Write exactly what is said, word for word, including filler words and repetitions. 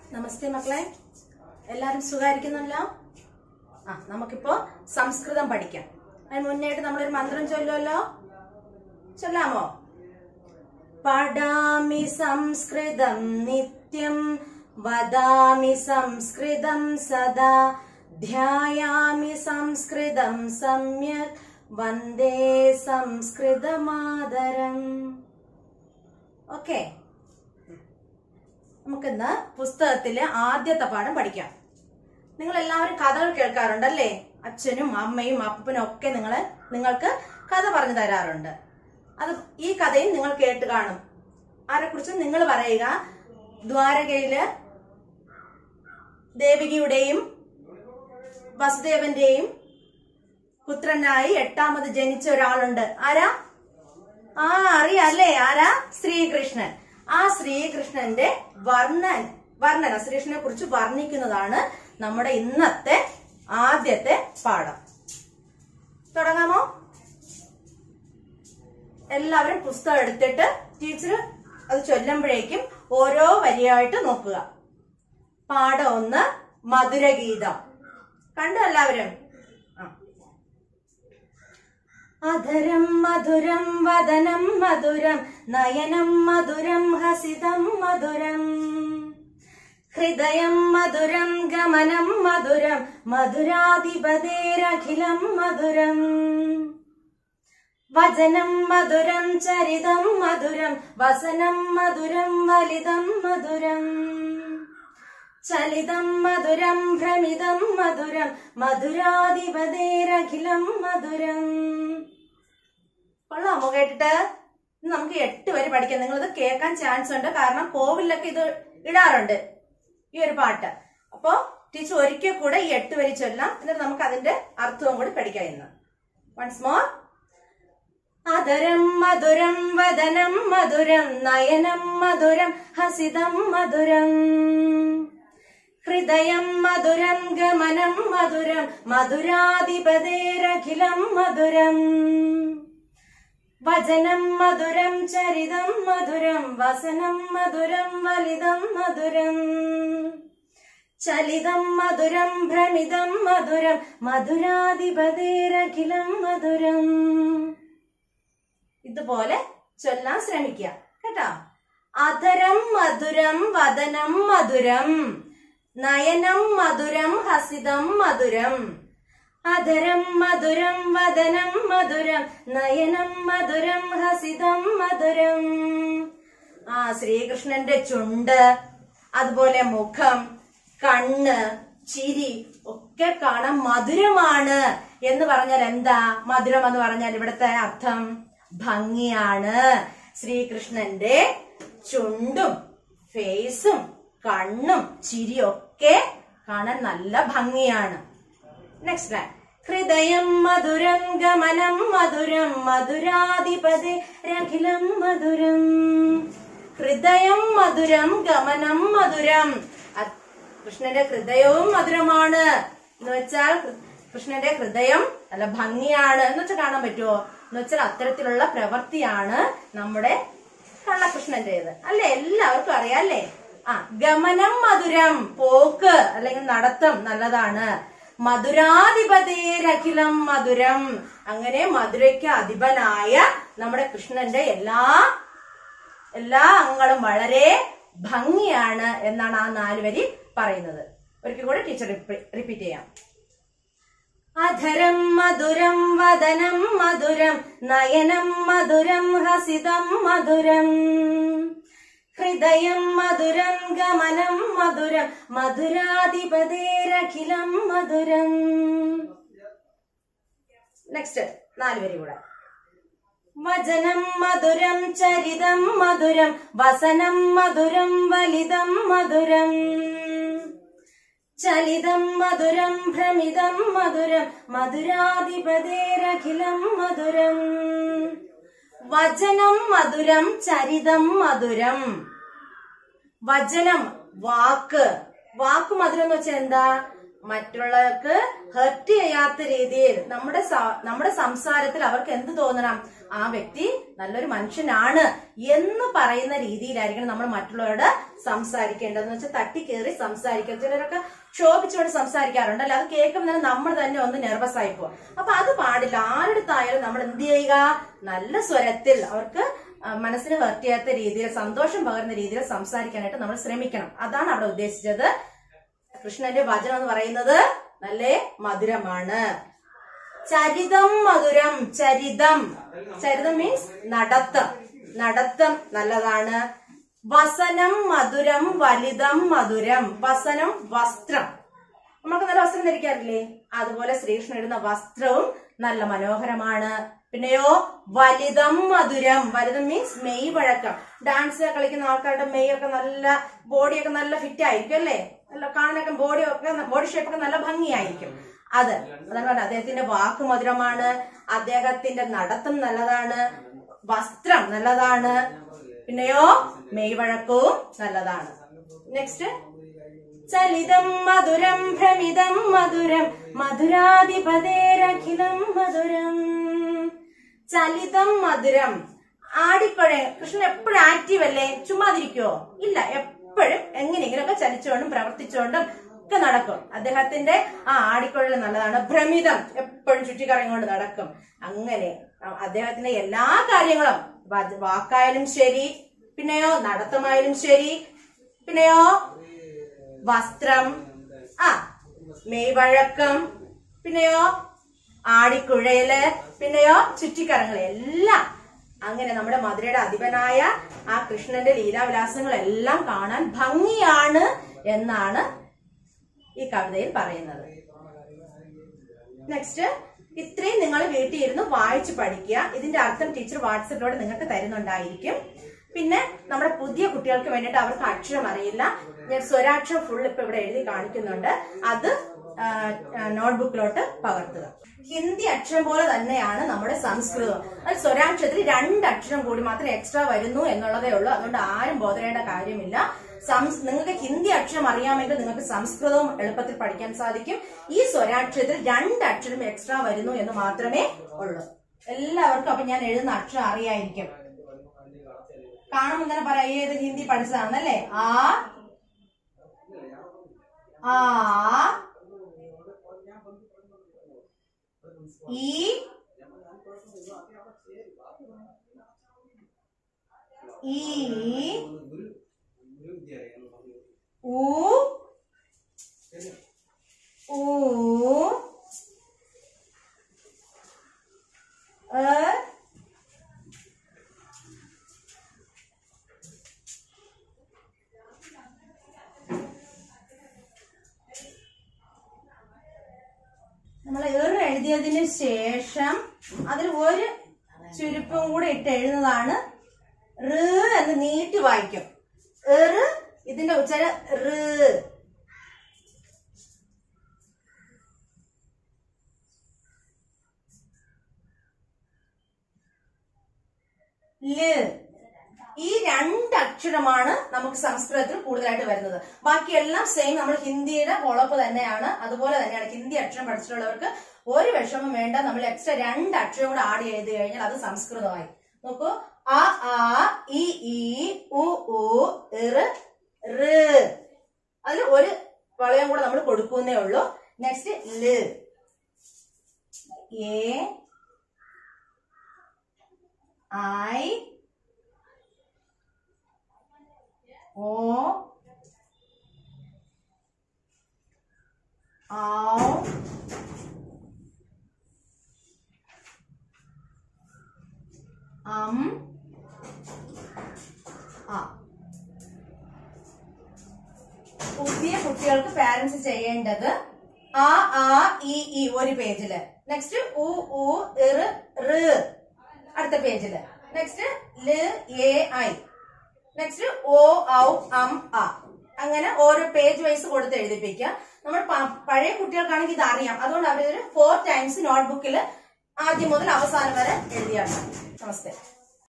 നമസ്തേ മക്കളെ, എല്ലാവരും സുഖായിരിക്കുന്നല്ലോ. ആ നമുക്കിപ്പോ സംസ്കൃതം പഠിക്കാം. അതിന് മുന്നായിട്ട് നമ്മളൊരു മന്ത്രം ചൊല്ലുമല്ലോ, ചൊല്ലാമോ? പഠാമി സംസ്കൃതം നിത്യം വദാമി സംസ്കൃതം സദാ ധ്യായാമി സംസ്കൃതം സമ്യക് വന്ദേ സംസ്കൃതമാതരം. ഓക്കെ, നമുക്കിന്ന് പുസ്തകത്തിലെ ആദ്യത്തെ പാഠം പഠിക്കാം. നിങ്ങൾ എല്ലാവരും കഥകൾ കേൾക്കാറുണ്ടല്ലേ? അച്ഛനും അമ്മയും അപ്പനും ഒക്കെ നിങ്ങളെ നിങ്ങൾക്ക് കഥ പറഞ്ഞു തരാറുണ്ട്. അത് ഈ കഥയും നിങ്ങൾ കേട്ട് കാണും. ആരെക്കുറിച്ച് നിങ്ങൾ പറയുക. ദ്വാരകയില് ദേവികയുടെയും വസുദേവന്റെയും പുത്രനായി എട്ടാമത് ജനിച്ച ഒരാളുണ്ട്. ആരാ? ആ അറിയാല്ലേ, ആരാ? ശ്രീകൃഷ്ണൻ. ആ ശ്രീകൃഷ്ണന്റെ വർണ്ണൻ വർണ്ണന ശ്രീകൃഷ്ണനെ കുറിച്ച് വർണ്ണിക്കുന്നതാണ് നമ്മുടെ ഇന്നത്തെ ആദ്യത്തെ പാഠം. തുടങ്ങാമോ? എല്ലാവരും പുസ്തകം എടുത്തിട്ട് ടീച്ചർ അത് ചൊല്ലുമ്പോഴേക്കും ഓരോ വരിയായിട്ട് നോക്കുക. പാഠം ഒന്ന്, മധുരഗീതം. കണ്ടു എല്ലാവരും? അധരം മധുരം വദനം മധുരം നയനം മധുരം ഹസിതം മധുരം ഹൃദയം മധുരം ഗമനം മധുരം മധുരാധിപതേരഖിലം മധുരം വചനം മധുരം ചരിതം മധുരം വസനം മധുരം വലിതം മധുരം ചലിതം മധുരം ഭ്രമിതം മധുരം മധുരാധിപതേരഖിലം മധുരം. കൊള്ളാമോ കേട്ടിട്ട്? നമുക്ക് എട്ട് വരെ പഠിക്കാം. നിങ്ങളിത് കേൾക്കാൻ ചാൻസ് ഉണ്ട്, കാരണം കോവിലൊക്കെ ഇത് ഇടാറുണ്ട് ഈ ഒരു പാട്ട്. അപ്പോ ടീച്ചർ ഒരിക്കൽ കൂടെ ഈ എട്ട് വരി ചൊല്ലാം, എന്നിട്ട് നമുക്ക് അതിന്റെ അർത്ഥവും കൂടി പഠിക്കാം ഇന്ന്. Once more. അധരം മധുരം വദനം മധുരം നയനം മധുരം ഹസിതം മധുരം ഹൃദയം മധുരം ഗമനം മധുരം മധുരാധിപതേരഖിലം മധുരം വചനം മധുരം ചരിതം മധുരം വസനം മധുരം വലിതം മധുരം ചലിതം മധുരം ഭ്രമിതം മധുരം മധുരാധിപതേരഖിലം മധുരം. ഇതുപോലെ ചൊല്ലാൻ ശ്രമിക്കുക കേട്ടോ. അധരം മധുരം വദനം മധുരം നയനം മധുരം ഹസിതം മധുരം അധരം മധുരം വദനം മധുരം നയനം മധുരം ഹസിതം മധുരം. ആ ശ്രീകൃഷ്ണന്റെ ചുണ്ട്, അതുപോലെ മുഖം, കണ്ണ്, ചിരി ഒക്കെ കാണാൻ മധുരമാണ് എന്ന് പറഞ്ഞാൽ എന്താ? മധുരം എന്ന് പറഞ്ഞാൽ ഇവിടുത്തെ അർത്ഥം ഭംഗിയാണ്. ശ്രീകൃഷ്ണന്റെ ചുണ്ടും ഫേസും കണ്ണും ചിരിയൊക്കെ കാണാൻ നല്ല ഭംഗിയാണ്. Next line. ഹൃദയം മധുരം ഗമനം മധുരം മധുരാധിപതേരഖിലം മധുരം. ഹൃദയം മധുരം ഗമനം മധുരം. കൃഷ്ണന്റെ ഹൃദയവും മധുരമാണ് എന്ന് വെച്ചാൽ കൃഷ്ണന്റെ ഹൃദയം നല്ല ഭംഗിയാണ് എന്ന് വെച്ചാൽ കാണാൻ പറ്റുമോ? എന്ന് വെച്ചാൽ അത്തരത്തിലുള്ള പ്രവൃത്തിയാണ് നമ്മുടെ കള്ളകൃഷ്ണന്റേത് അല്ലെ? എല്ലാവർക്കും അറിയാം അല്ലേ? ആ ഗമനം മധുരം, പോക്ക് അല്ലെങ്കിൽ നടത്തം നല്ലതാണ്. മധുരാധിപതേരഖിലം മധുരം. അങ്ങനെ മധുരയ്ക്ക് അധിപനായ നമ്മുടെ കൃഷ്ണന്റെ എല്ലാ എല്ലാ അംഗങ്ങളും വളരെ ഭംഗിയാണ് എന്നാണ് ആ നാല് വരി പറയുന്നത്. ഒരിക്കൽ കൂടെ ടീച്ചർ റിപ്പീറ്റ് ചെയ്യാം. അധരം മധുരം വദനം മധുരം നയനം മധുരം ഹസിതം മധുരം ഹൃദയം മധുരം ഗമനം മധുരം മധുരാധിപതേരഖിലം മധുരം. നെക്സ്റ്റ് നാല് വരി കൂടെ. വചനം മധുരം ചരിതം മധുരം വസനം മധുരം വലിതം മധുരം ചലിതം മധുരം ഭ്രമിതം മധുരം മധുരാധിപതേരഖിലം മധുരം. വചനം മധുരം ചരിതം മധുരം. വചനം വാക്ക്, വാക്ക് മധുരം എന്ന് വെച്ചാൽ എന്താ? മറ്റുള്ളവർക്ക് ഹെർട്ട് ചെയ്യാത്ത രീതിയിൽ നമ്മുടെ നമ്മുടെ സംസാരത്തിൽ അവർക്ക് എന്ത് തോന്നണം, ആ വ്യക്തി നല്ലൊരു മനുഷ്യനാണ് എന്ന് പറയുന്ന രീതിയിലായിരിക്കണം നമ്മൾ മറ്റുള്ളവരോട് സംസാരിക്കേണ്ടതെന്ന് വെച്ചാൽ തട്ടിക്കേറി സംസാരിക്കുക. ചിലരൊക്കെ ക്ഷോഭിച്ചുകൊണ്ട് സംസാരിക്കാറുണ്ട് അല്ലെ, അത് കേൾക്കുമ്പോൾ തന്നെ നമ്മൾ തന്നെ ഒന്ന് നെർവസ് ആയി പോകും. അപ്പൊ അത് പാടില്ല. ആരുടെത്തായാലും നമ്മൾ എന്ത് ചെയ്യുക, നല്ല സ്വരത്തിൽ അവർക്ക് മനസ്സിന് ഹെർട്ട് ചെയ്യാത്ത രീതിയിൽ സന്തോഷം പകരുന്ന രീതിയിൽ സംസാരിക്കാനായിട്ട് നമ്മൾ ശ്രമിക്കണം. അതാണ് അവിടെ ഉദ്ദേശിച്ചത്. കൃഷ്ണന്റെ വചനം എന്ന് പറയുന്നത് നല്ല മധുരമാണ്. ചരിതം മധുരം. ചരിതം ചരിതം മീൻസ് നടത്തം. നടത്തം നല്ലതാണ്. വസനം മധുരം. വലിതം മധുരം. വസനം വസ്ത്രം. നമുക്ക് നല്ല വസ്ത്രം ധരിക്കാറില്ലേ, അതുപോലെ ശ്രീകൃഷ്ണൻ ഇടുന്ന വസ്ത്രവും നല്ല മനോഹരമാണ്. പിന്നെയോ വലിതം മധുരം. വലിതം മീൻസ് മെയ് വഴക്കം. ഡാൻസ് കളിക്കുന്ന ആൾക്കാരുടെ മെയ് ഒക്കെ നല്ല, ബോഡിയൊക്കെ നല്ല ഫിറ്റ് ആയിരിക്കും അല്ലേ, നല്ല കാണാനൊക്കെ ബോഡി ഒക്കെ ബോഡി ഷേപ്പ് ഒക്കെ നല്ല ഭംഗിയായിരിക്കും. അത് അതാണ് പറഞ്ഞത്. അദ്ദേഹത്തിന്റെ വാക്ക് മധുരമാണ്, അദ്ദേഹത്തിന്റെ നടത്തം നല്ലതാണ്, വസ്ത്രം നല്ലതാണ്, പിന്നെയോ മെയ് വഴക്കവും നല്ലതാണ്. നെക്സ്റ്റ് ചലിതം മധുരം ഭ്രമിതം മധുരം മധുരാധിപതേരഖിലം മധുരം. ചലിതം മധുരം. ആടിക്കൊഴ. കൃഷ്ണൻ എപ്പോഴും ആക്റ്റീവ് അല്ലേ, ചുമ്മാതിരിക്കുവോ? ഇല്ല, എപ്പോഴും എങ്ങനെയെങ്കിലുമൊക്കെ ചലിച്ചുകൊണ്ടും പ്രവർത്തിച്ചുകൊണ്ടും ഒക്കെ നടക്കും. അദ്ദേഹത്തിന്റെ ആ ആടിക്കൊഴൽ നല്ലതാണ്. ഭ്രമിതം, എപ്പോഴും ചുറ്റിക്കറങ്ങിക്കൊണ്ട് നടക്കും. അങ്ങനെ അദ്ദേഹത്തിന്റെ എല്ലാ കാര്യങ്ങളും, വാക്കായാലും ശരി, പിന്നെയോ നടത്തമായാലും ശരി, പിന്നെയോ വസ്ത്രം, ആ മെയ്വഴക്കം, പിന്നെയോ ആടിക്കുഴയില്, പിന്നെയോ ചുറ്റിക്കറങ്ങൾ, എല്ലാം അങ്ങനെ നമ്മുടെ മധുരയുടെ അധിപനായ ആ കൃഷ്ണന്റെ ലീലാവിലാസങ്ങളെല്ലാം കാണാൻ ഭംഗിയാണ് എന്നാണ് ഈ കവിതയിൽ പറയുന്നത്. നെക്സ്റ്റ്, ഇത്രയും നിങ്ങൾ വീട്ടിൽ ഇരുന്ന് വായിച്ചു പഠിക്കുക. ഇതിന്റെ അർത്ഥം ടീച്ചർ വാട്സപ്പിലൂടെ നിങ്ങൾക്ക് തരുന്നുണ്ടായിരിക്കും. പിന്നെ നമ്മുടെ പുതിയ കുട്ടികൾക്ക് വേണ്ടിയിട്ട് അവർക്ക് അക്ഷരം അറിയില്ല, ഞാൻ സ്വരാക്ഷരം ഫുൾ ഇപ്പൊ ഇവിടെ എഴുതി കാണിക്കുന്നുണ്ട്. അത് നോട്ട്ബുക്കിലോട്ട് പകർത്തുക. ഹിന്ദി അക്ഷരം പോലെ തന്നെയാണ് നമ്മുടെ സംസ്കൃതം. അത് സ്വരാക്ഷരത്തിൽ രണ്ട് അക്ഷരം കൂടി മാത്രം എക്സ്ട്രാ വരുന്നു എന്നുള്ളതേ ഉള്ളൂ. അതുകൊണ്ട് ആരും ബോധരേണ്ട കാര്യമില്ല. നിങ്ങൾക്ക് ഹിന്ദി അക്ഷരം അറിയാമെങ്കിൽ നിങ്ങൾക്ക് സംസ്കൃതവും എളുപ്പത്തിൽ പഠിക്കാൻ സാധിക്കും. ഈ സ്വരാക്ഷരത്തിൽ രണ്ട് അക്ഷരം എക്സ്ട്രാ വരുന്നു എന്ന് മാത്രമേ ഉള്ളൂ. എല്ലാവർക്കും അപ്പൊ ഞാൻ എഴുതുന്ന അക്ഷരം അറിയായിരിക്കും. കാണുമ്പോൾ തന്നെ പറയാം ഏത് ഹിന്ദി പഠിച്ചതാണെന്നല്ലേ. ആ ആ ഈ ഈ ഊ ഊ എ നമ്മൾ ഏറ് എഴുതിയതിന് ശേഷം അതിൽ ഒരു ചുരുക്കം കൂടെ ഇട്ട് എഴുതുന്നതാണ് റ് എന്ന് നീട്ടി വായിക്കും. ഏറ് ഇതിന്റെ ഉച്ചാരം റ്. ല്. ഈ രണ്ട് അക്ഷരമാണ് നമുക്ക് സംസ്കൃതത്തിൽ കൂടുതലായിട്ട് വരുന്നത്. ബാക്കിയെല്ലാം സെയിം നമ്മൾ ഹിന്ദിയുടെ ഫോളോപ്പ് തന്നെയാണ്. അതുപോലെ തന്നെയാണ് ഹിന്ദി അക്ഷരം പഠിച്ചിട്ടുള്ളവർക്ക് ഒരു വിഷമം വേണ്ട. നമ്മൾ എക്സ്ട്രാ രണ്ട് അക്ഷരം കൂടെ ആഡ് ചെയ്ത് കഴിഞ്ഞാൽ അത് സംസ്കൃതമായി. നോക്കൂ, അ ആ ഇ ഈ ഉ ഊ ഇറ് റ്. അതിൽ ഒരു വളയം കൂടെ നമ്മൾ കൊടുക്കുന്നേ ഉള്ളൂ. നെക്സ്റ്റ് ല്, എ ഐ ഓ ഔ അം ആ. പുതിയ കുട്ടികൾക്ക് പാരന്റ്സ് ചെയ്യേണ്ടത് ആ ആ ഇ ഈ ഒരു പേജില്, നെക്സ്റ്റ് ഉ ഊ ഇറ് റ് അടുത്ത പേജില്, നെക്സ്റ്റ് ല് എ ഐ, നെക്സ്റ്റ് ഓ ഔ അം ആ. അങ്ങനെ ഓരോ പേജ് വൈസ് കൊടുത്ത് എഴുതിപ്പിക്കുക. നമ്മൾ പഴയ കുട്ടികൾക്കാണെങ്കിൽ ഇത് അറിയാം. അതുകൊണ്ട് അവരൊരു ഫോർ ടൈംസ് നോട്ട്ബുക്കിൽ ആദ്യം മുതൽ അവസാനം വരെ എഴുതിയാണ്. നമസ്തേ.